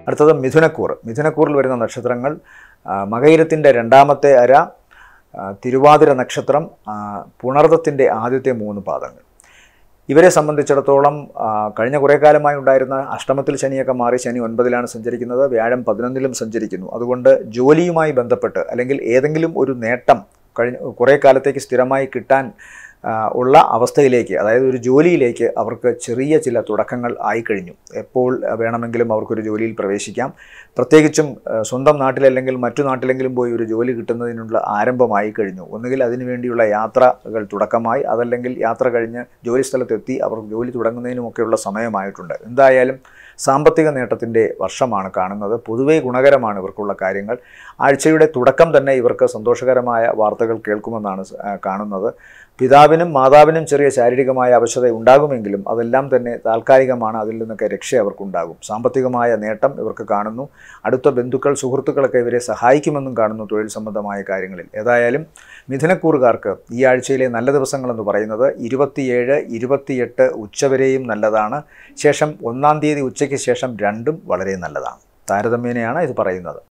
അടുത്തത് മിഥുനക്കൂർ. മിഥുനക്കൂറിൽ വരുന്ന നക്ഷത്രങ്ങൾ മകയിരത്തിൻ്റെ രണ്ടാമത്തെ അര, തിരുവാതിര നക്ഷത്രം, പുണർദത്തിൻ്റെ ആദ്യത്തെ 3 പാദങ്ങൾ. ഇവരെ സംബന്ധിച്ചിടത്തോളം കഴിഞ്ഞ കുറേ കാലമായി ഉണ്ടായിരുന്ന അഷ്ടമത്തിൽ ശനിയൊക്കെ മാറി ശനി 9-ലാണ് സഞ്ചരിക്കുന്നത്, വ്യാഴം 11-ലും സഞ്ചരിക്കുന്നു. അതുകൊണ്ട് ജോലിയുമായി ബന്ധപ്പെട്ട് അല്ലെങ്കിൽ ഏതെങ്കിലും ഒരു നേട്ടം കുറേ കാലത്തേക്ക് സ്ഥിരമായി കിട്ടാൻ ഉള്ള അവസ്ഥയിലേക്ക്, അതായത് ഒരു ജോലിയിലേക്ക് അവർക്ക് ചെറിയ ചില തുടക്കങ്ങൾ ആയിക്കഴിഞ്ഞു. എപ്പോൾ വേണമെങ്കിലും അവർക്കൊരു ജോലിയിൽ പ്രവേശിക്കാം. പ്രത്യേകിച്ചും സ്വന്തം നാട്ടിലല്ലെങ്കിൽ മറ്റു നാട്ടിലെങ്കിലും പോയി ഒരു ജോലി കിട്ടുന്നതിനുള്ള ആരംഭമായി കഴിഞ്ഞു. ഒന്നുകിൽ അതിനുവേണ്ടിയുള്ള യാത്രകൾ തുടക്കമായി, അതല്ലെങ്കിൽ യാത്ര കഴിഞ്ഞ് ജോലി സ്ഥലത്തെത്തി അവർ ജോലി തുടങ്ങുന്നതിനുമൊക്കെയുള്ള സമയമായിട്ടുണ്ട്. എന്തായാലും സാമ്പത്തിക നേട്ടത്തിൻ്റെ വർഷമാണ് കാണുന്നത്. പൊതുവേ ഗുണകരമാണ് ഇവർക്കുള്ള കാര്യങ്ങൾ. ആഴ്ചയുടെ തുടക്കം തന്നെ ഇവർക്ക് സന്തോഷകരമായ വാർത്തകൾ കേൾക്കുമെന്നാണ് കാണുന്നത്. പിതാവിനും മാതാവിനും ചെറിയ ശാരീരികമായ അവശത ഉണ്ടാകുമെങ്കിലും അതെല്ലാം തന്നെ താൽക്കാലികമാണ്. അതിൽ നിന്നൊക്കെ രക്ഷ അവർക്കുണ്ടാകും. സാമ്പത്തികമായ നേട്ടം ഇവർക്ക് കാണുന്നു. അടുത്ത ബന്ധുക്കൾ, സുഹൃത്തുക്കളൊക്കെ ഇവരെ സഹായിക്കുമെന്നും കാണുന്നു തൊഴിൽ സംബന്ധമായ കാര്യങ്ങളിൽ. ഏതായാലും മിഥുനക്കൂറുകാർക്ക് ഈ ആഴ്ചയിലെ നല്ല ദിവസങ്ങളെന്ന് പറയുന്നത് 27, 28 ഉച്ചവരെയും നല്ലതാണ്. ശേഷം 1-ാം തീയതി ഉച്ചയ്ക്ക് ശേഷം 2-ഉം വളരെ നല്ലതാണ്. താരതമ്യേനയാണ് ഇത് പറയുന്നത്.